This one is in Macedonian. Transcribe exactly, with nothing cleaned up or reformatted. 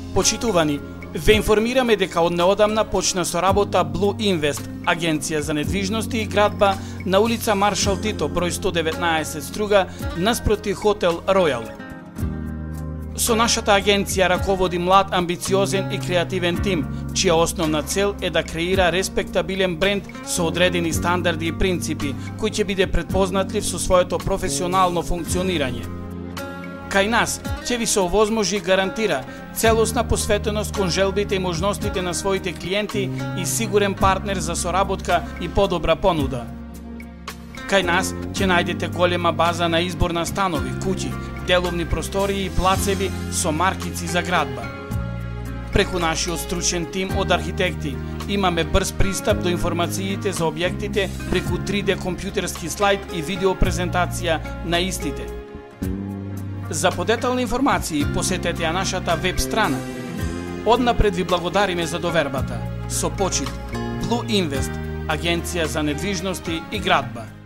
Почитувани, ве информираме дека од неодамна почна со работа Blue Invest, агенција за недвижности и градба на улица Маршал Тито, број сто деветнаесет Струга, наспроти хотел Ројал. Со нашата агенција раководи млад, амбициозен и креативен тим, чија основна цел е да креира респектабилен бренд со одредени стандарди и принципи, кој ќе биде предпознатлив со своето професионално функционирање. Кај нас ќе ви се овозможи и гарантира целосна посветеност кон желбите и можностите на своите клиенти и сигурен партнер за соработка и подобра понуда. Кај нас ќе најдете голема база на избор на станови, куќи, деловни простории и плацеви со маркици за градба. Преку нашиот стручен тим од архитекти имаме брз пристап до информациите за објектите преку три Д компјутерски слайд и видео презентација на истите. За подетални информации посетете ја нашата веб страна. Однапред ви благодариме за довербата. Со почит, Blue Invest, агенција за недвижности и градба.